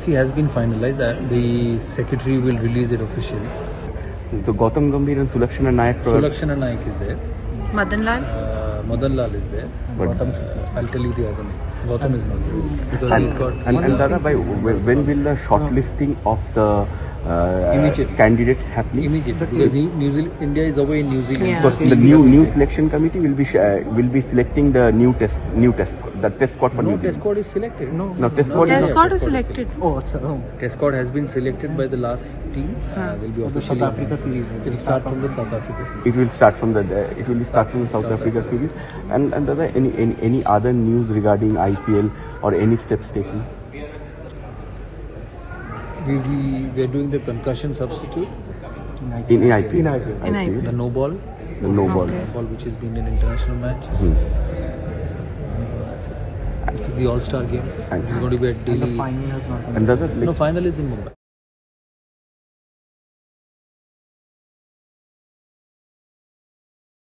captaincy has been finalized. The secretary will release it officially. So Gautam Gambhir and Sulakshana Nayak. Sulakshana Nayak is there. Madan Lal? Madan Lal is there. Gautam, I'll tell you the other name. Gautam is not there because he's got. And Dada, when will the shortlisting of the candidates happen? Immediately, because New Zealand, India is away in New Zealand. Yeah. So the new selection committee will be selecting the new test squad for New Zealand. Test squad is selected. No, test squad Test is selected. Test squad has been selected by the last team. They'll be officially. South Africa series. It will start from the South Africa series. It will start from the South Africa series. And Dada, any other news regarding IPL or any steps taken? We are doing the concussion substitute. In IPL. In IPL. The no ball. The no ball. Okay. Ball which has been an international match. It's the All-Star game. And It's going to be at Delhi. The final has not come. And Dada, No, final is in Mumbai.